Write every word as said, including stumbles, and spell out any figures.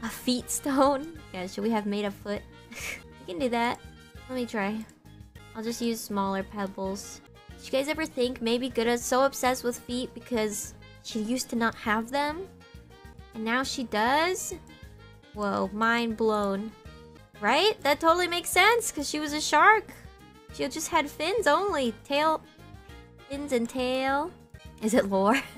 A feet stone? Yeah, should we have made a foot? We can do that. Let me try. I'll just use smaller pebbles. Did you guys ever think maybe Gura's so obsessed with feet because she used to not have them? And now she does? Whoa, mind blown. Right? That totally makes sense because she was a shark. She just had fins only. Tail. Fins and tail. Is it lore?